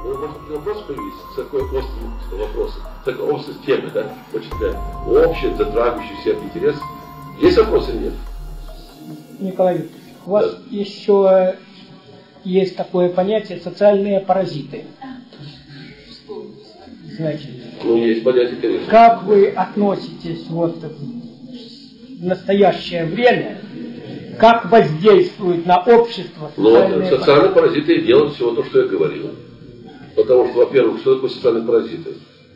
Может вопрос появиться, такой острый вопрос, такой острой темы, да, очень общий, затрагивающий всех интерес. Есть вопросы или нет? Николай Викторович, у вас еще есть такое понятие социальные паразиты. Значит, есть понятие, конечно. как вы относитесь вот в настоящее время, как воздействует на общество социальные паразиты делают всего то, что я говорил. Потому что, во-первых, что такое социальные паразиты?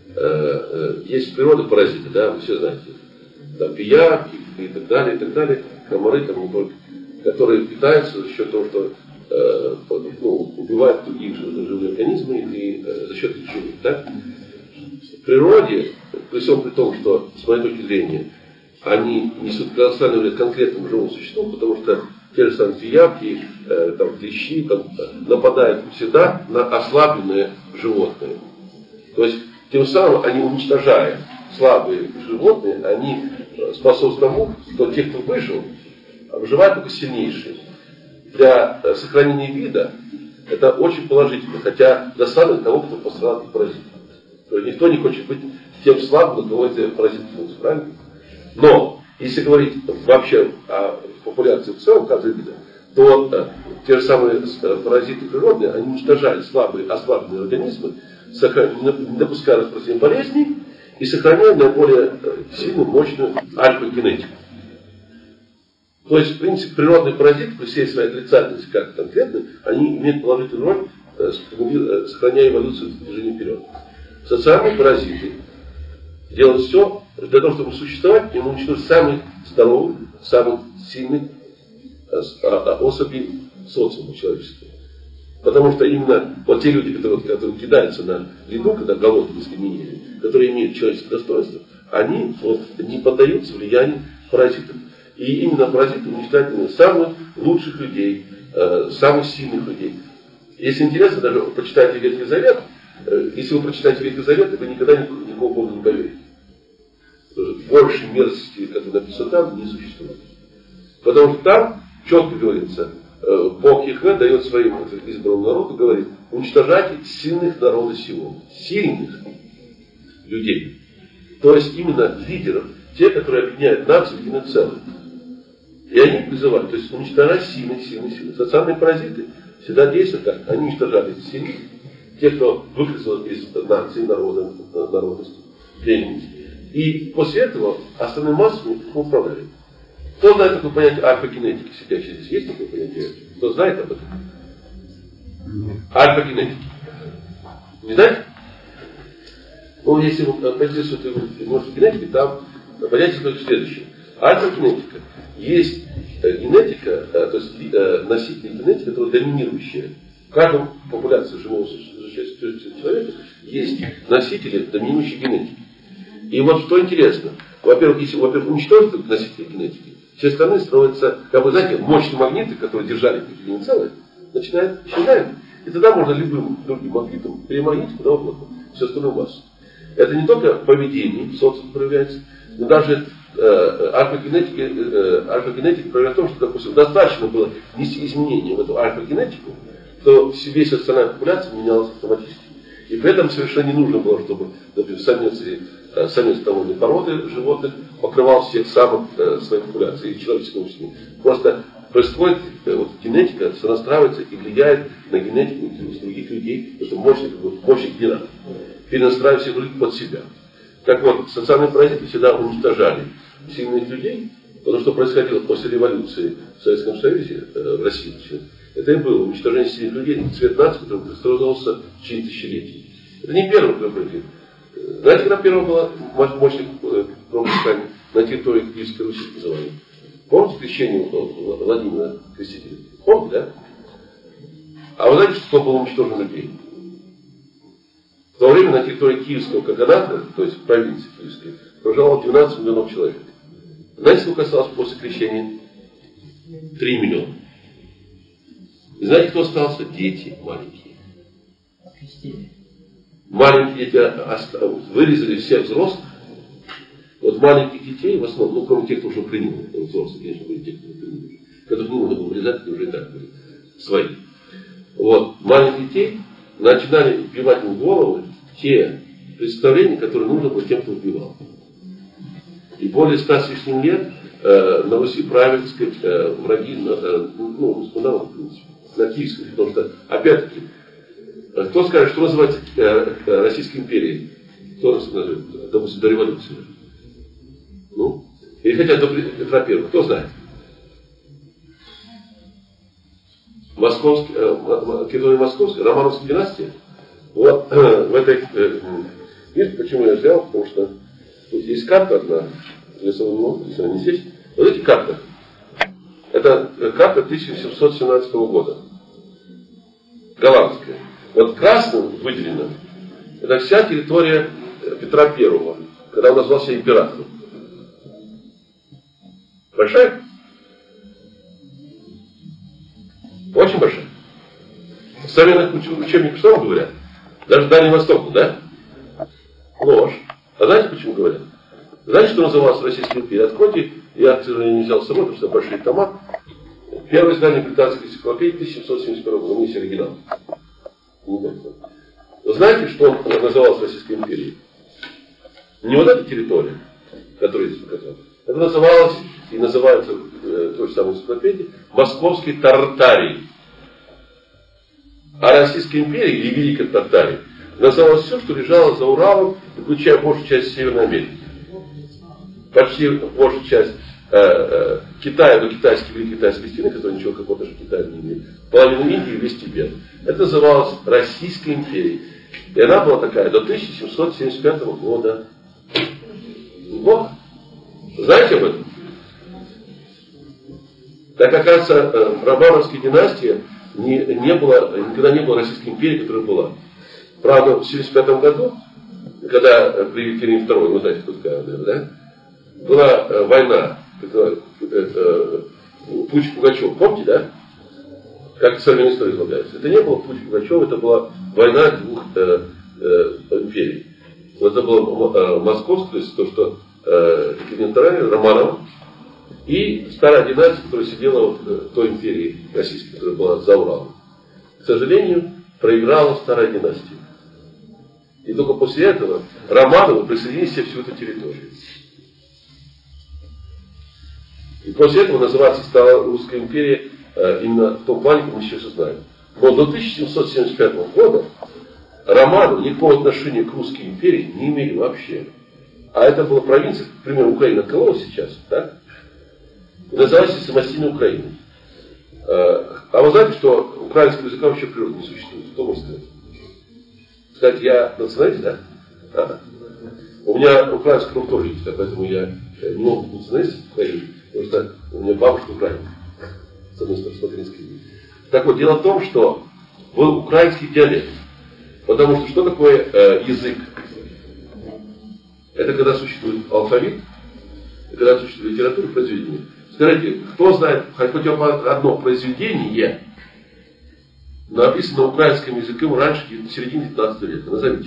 Есть природа паразиты, да, вы все знаете. Там пияки и так далее, комары, там, которые питаются за счет того, что убивают другие живые организмы и за счет их живых. Да? В природе, при всем при том, что, с моей точки зрения, они несут колоссальный вред конкретному живому существу, потому что те же самые пиявки, клещи нападают всегда на ослабленные животные. То есть, тем самым они, уничтожая слабые животные, они способствуют тому, что те, кто выжил, выживают только сильнейшие. Для сохранения вида это очень положительно, хотя досадно того, кто пострадал от паразитов. То есть никто не хочет быть тем слабым, на кого эти паразиты будут, правильно? Но, если говорить вообще о популяции в целом, каждого вида, то те же самые паразиты природные, они уничтожают слабые, ослабленные организмы, не допуская распространения болезней и сохраняя наиболее сильную, мощную альфа-генетику. То есть, в принципе, природные паразиты, при всей своей отрицательности, как конкретно, они имеют положительную роль, сохраняя эволюцию в движении вперед. Социальные паразиты делают все для того, чтобы существовать, им уничтожить самых здоровых, самых сильных особей социума человеческого. Потому что именно вот те люди, которые кидаются на еду, когда голодные, дискриминируют, которые имеют человеческое достоинство, они не поддаются влиянию паразитов. И именно паразиты уничтожают самых лучших людей, самых сильных людей. Если интересно, даже почитайте Ветхий Завет. Если вы прочитаете Ветхий Завет, вы никогда никакого Бога не поверите. Больше мерзости, как написано там, не существует. Потому что там четко говорится, Бог Яхве дает своим избранному народу, говорит, уничтожайте сильных народа сего. Сильных людей. То есть именно лидеров, те, которые объединяют нацию в единое целое. И они призывают, то есть уничтожать сильных. Социальные паразиты всегда действуют так. Они уничтожали сильных, тех, кто выкрутился из нации, народности, племени. И после этого остальные массы управляют. Кто знает такое понятие альфа-генетики? Сидящий здесь есть такое понятие? Кто знает об этом? Альфа-генетики. Не знаете? Ну, если вы поинтересуете генетики, там понятие следующее. Альфа-генетика. Есть генетика, то есть носитель генетики, которая доминирующая. В каждой популяции живого человека есть носители доминирующей генетики. И вот что интересно. Во-первых, если уничтожить носители генетики, все остальные становятся, как вы знаете, мощные магниты, которые держали какие-нибудь целые, начинают исчезать. И тогда можно любым другим магнитом перемагнитить куда угодно. Всю остальную массу. Это не только поведение социума проявляется, но даже альфа-генетика проявляет в том, что, допустим, достаточно было внести изменения в эту альфа-генетику, то весь остальная популяция менялась автоматически. И при этом совершенно не нужно было, чтобы, например, самец того или породы животных покрывал всех самок своей популяции и человеческого числа. Просто происходит, генетика сонастраивается и влияет на генетику других людей, это мощный генератор, перенастраивая всех других под себя. Так вот, социальные паразиты всегда уничтожали сильных людей, потому что происходило после революции в Советском Союзе, в России. Это и было уничтожение сильных людей, цвет нации, который продолжался в течение тысячелетий. Это не первый происходит. Знаете, когда первое было мощное кровопускание на территории Киевской Руси называли? Помните крещение Владимира Крестителя? Помните, да? А вы знаете, что было уничтожено людей? В то время на территории Киевского Каганата, то есть провинции Киевской, проживало 12 миллионов человек. Знаете, сколько осталось после крещения? 3 миллиона. И знаете, кто остался? Дети маленькие. Маленькие дети вырезали всех взрослых. Вот маленьких детей, в основном, кроме тех, кто уже принял, взрослые, конечно, были те, кто приняли, которых не нужно было вырезать, они уже и так были свои. Вот, маленьких детей начинали вбивать в головы те представления, которые нужно было тем, кто вбивал. И более 100 с лишним лет на Руси правят, сказать, враги, ну, в принципе, на Киевской, потому что, опять-таки, кто скажет, что называется Российской империей? Кто назовет, допустим, до революции? Ну? Или хотя до Петра Первого? Кто знает? Македония Московская, Романовская династия. Вот в этой книжке, почему я взял, потому что тут есть карта одна, если она не здесь. Вот эти карты. Это карта 1717 года. Голландская. Вот красным выделено, это вся территория Петра Первого, когда он назвался императором. Большая? Очень большая. В современных учебниках что вам говорят? Даже Дальний Восток, да? Ложь. А знаете, почему говорят? Знаете, что называлось Российской империей? Откройте, я, к сожалению, не взял с собой, потому что большие тома. Первое издание британской энциклопедии 1771 года. У меня есть оригинал. Вы знаете, что он называлось Российской империей? Не вот эта территория, которую я здесь показал. Это называлось и называется в той же самой энциклопедии Московской Тартарией. А Российской империей или Великой Тартарией называлось все, что лежало за Уралом, включая большую часть Северной Америки. Почти большую часть Китая до Великой Китайской стены, которая ничего какого-то же Китая не имеет, половину Индии и весь Тибет. Это называлось Российской империей. И она была такая до 1775 года. Вот. Знаете об этом? Так, оказывается, Романовская династия никогда не было Российской империи, которая была. Правда, в 1975 году, когда при Екатерине II, вы знаете, кто такая, да? Была война, Пуч-Пугачев, помните, да? Как современная история излагается. Это не было Пуч-Пугачев, это была война двух империй. Вот это была Московская, то есть то, что Екатерина II, Романова, и старая династия, которая сидела в той империи российской, которая была за Уралом. К сожалению, проиграла старая династия. И только после этого Романовы присоединили себе всю эту территорию. И после этого называться стала Русская империя именно в том плане, как мы сейчас знаем. Но до 1775 года Романовы никакого отношения к Русской империи не имели вообще. А это была провинция, к примеру, Украина открылась сейчас, так? И называлась самостийной Украиной. А вы знаете, что украинского языка вообще в природе не существует? Кто может сказать? Кстати, я националист, да? У меня украинская кровь тоже есть, поэтому я не могу быть националистом в Украине, потому что у меня бабушка украинка, с одной стороны, с материнской линии. Так вот, дело в том, что был украинский диалект. Потому что такое язык? Это когда существует алфавит, и когда существует литература, произведение. Скажите, кто знает хоть одно произведение, написано украинским языком раньше, в середине 19 века? Назовите.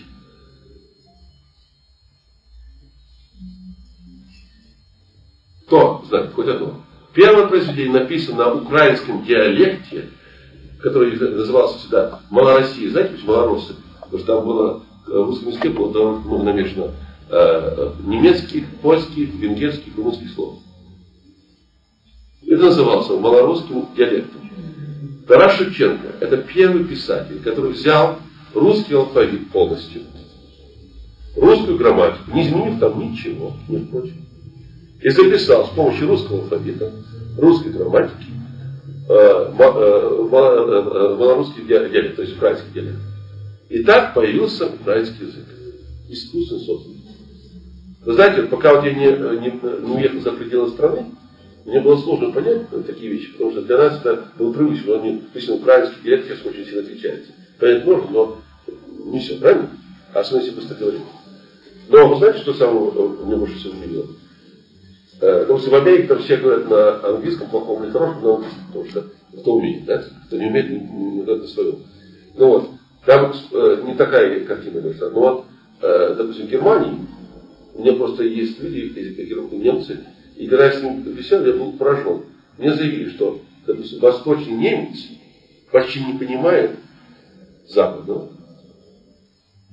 Кто знает хоть одно? Первое произведение написано на украинском диалекте, который назывался всегда Малороссия. Знаете, почему малороссы? Потому что там было, в русском языке было довольно много намешано немецких, польских, венгерских, румынских слов. Это назывался малорусским диалектом. Тарас Шевченко – это первый писатель, который взял русский алфавит полностью, русскую грамматику, не изменив там ничего, между прочим, и записал с помощью русского алфавита, русской грамматики, малорусский диалект, то есть украинский диалект. И так появился украинский язык, искусственно созданный. Вы знаете, пока вот я не уехал за пределы страны, мне было сложно понять такие вещи, потому что для нас это было привычно. Обычно украинский диалект сейчас очень сильно отличается. Понять можно, но не все, правильно? А в смысле быстро говорить. Но вы знаете, что самое меня больше всего удивило? Потому что в Америке там все говорят на английском, плохом или хорошем, на английском, потому что кто умеет, да? Кто не умеет, не говорит на своем. Ну вот, там не такая картина большая. Но вот, допустим, в Германии, у меня просто есть люди, немцы, и когда я с ними беседовал, я был поражен. Мне заявили, что, допустим, восточный немец почти не понимает западного,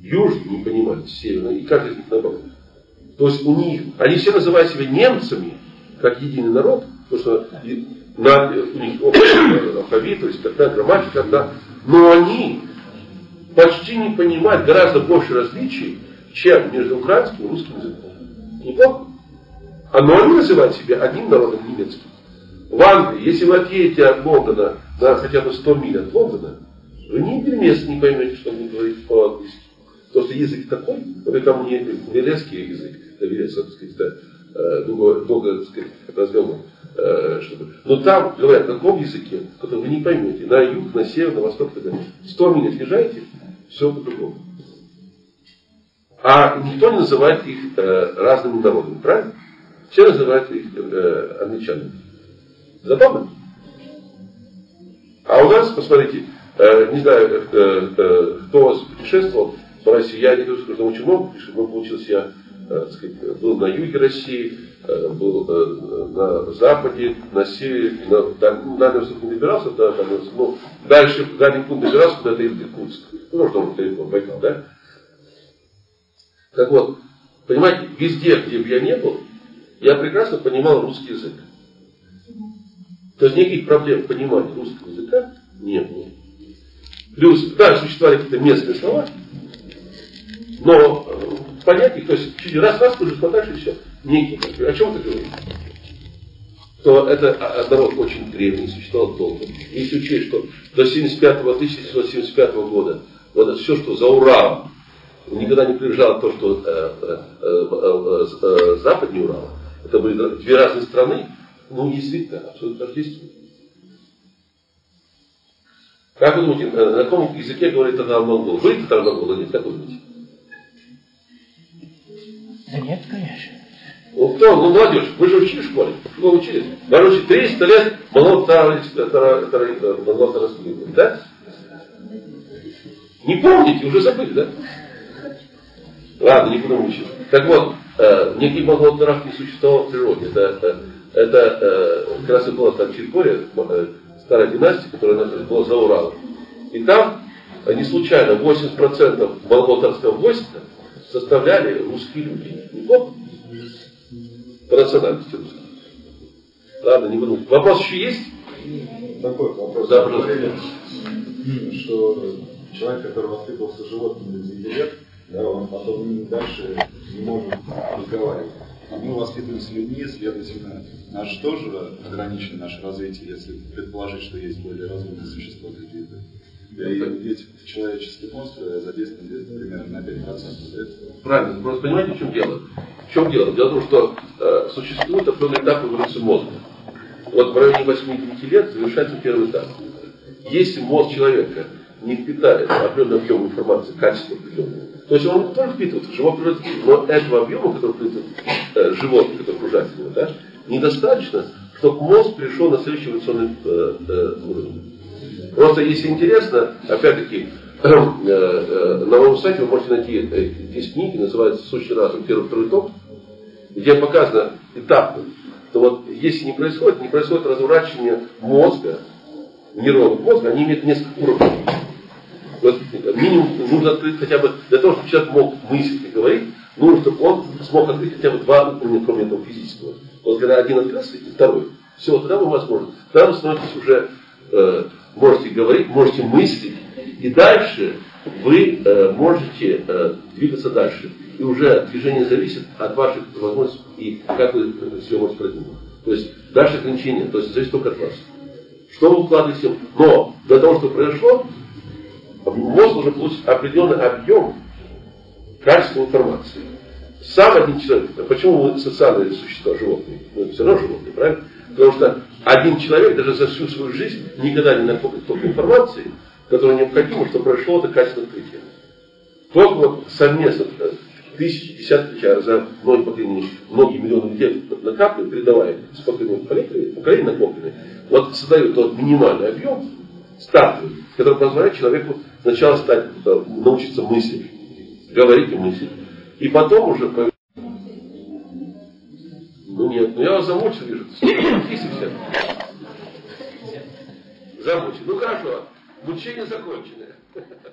южный не понимает северный, и каждый из них наоборот. То есть у них, они все называют себя немцами, как единый народ, потому что у них общий алфавит, то есть такая грамматика, да, но они почти не понимают гораздо больше различий, чем между украинским и русским языком. Неплохо? Но они называют себя одним народом немецким. В Англии, если вы отъедете от Лондона на хотя бы 100 миль от Лондона, вы ни места не поймете, что он говорит по-английски. Потому что язык такой, вот там не велесский язык, велесский, так сказать, да, долго так сказать, разговор. Но там говорят на таком языке, который вы не поймете. На юг, на север, на восток, так далее. 100 миль отъезжаете, все по-другому. А никто не называет их разными народами, правильно? Все называют их англичанами. Забавно? А у нас, посмотрите, не знаю, кто путешествовал по России, я не говорю, что очень много путешествовал, но получился я, так сказать, был на юге России, был на западе, на севере, на Дальний Восток не добирался, да, но дальше в Дальний пункт добирался, куда это Иркутск. Ну, что он далеко, Байкал, да? Так вот, понимаете, везде, где бы я не был, я прекрасно понимал русский язык. То есть никаких проблем понимания русского языка не было. Плюс, да, существовали какие-то местные слова, но понять их, то есть чуть раз уже хватаешь и все. Некий, о чем ты говоришь? То это народ очень древний, существовал долго. Если учесть, что до 1975 года, вот все, что за Уралом, никогда не приезжало то, что западнее Урала, это были две разные страны, ну, действительно, абсолютно тождественны. Как вы думаете, на каком языке говорит татаро-монгол? Вы татаро-монгол или нет? Как вы думаете? Да нет, конечно. Ну, кто? Ну, молодежь. Вы же учили в школе. Вы учили. Короче, 300 лет монголо-татарского, да? Не помните, уже забыли, да? Ладно, не будем учить. Так вот, никаких монголо-татаров не существовало в природе. Это как раз и была там территория, старая династия, которая была за Уралом. И там не случайно 80% монголо-татарского войска составляли русские люди. Неплохо? По национальности русских. Ладно, не буду. Вопрос еще есть? Такой вопрос. Да, что человек, который воспитывался животными в 9 лет, да, он потом дальше не может разговаривать. А мы воспитываемся людьми, следовательно, наше тоже ограничено наше развитие, если предположить, что есть более разумные существа какие-то. Да, и ведь человеческий мозг задействован где-то примерно на 5%. Правильно. Просто понимаете, в чем дело? В чем дело? Дело в том, что существует определенный этап эволюции мозга. Вот в районе 8-9 лет завершается первый этап. Если мозг человека не впитает определенный объем информации, качество определенное, то есть он тоже впитывает в живой природе, но этого объема, который впитывает животное, который окружает его, да, недостаточно, чтобы мозг пришел на следующий эволюционный уровень. Просто если интересно, опять-таки, на моем сайте вы можете найти здесь книги, называются «Сущий разум», первый, второй том, где показано этапно, что вот если не происходит разворачивание мозга, нейронов мозга, они имеют несколько уровней. Вот минимум нужно открыть хотя бы, для того, чтобы человек мог мыслить и говорить, нужно, чтобы он смог открыть хотя бы два уровня, кроме этого физического. Вот когда один открылся, и второй. Все, тогда вы возможно. Тогда вы становитесь уже, можете говорить, можете мыслить, и дальше вы можете двигаться дальше. И уже движение зависит от ваших возможностей и как вы себя можете продвинуть. То есть дальше ограничения, то есть зависит только от вас. Что вы вкладываете? Но для того, чтобы произошло, мозг должен получить определенный объем качественной информации. Сам один человек, почему мы социальные существа, животные? Мы все равно животные, правильно? Потому что один человек даже за всю свою жизнь никогда не накопит столько информации, которая необходима, чтобы произошло это качественное открытие. Только вот совместно тысячи, десятки, а за многие поколения, многие миллионы людей накапливают, передавая с поколения накопленные, вот создают тот минимальный объем, стартовый, который позволяет человеку сначала научиться мыслить, говорить и мыслить. И потом уже... Ну нет, ну я вас замучил, вижу. Замучил. Ну хорошо, мучение закончено.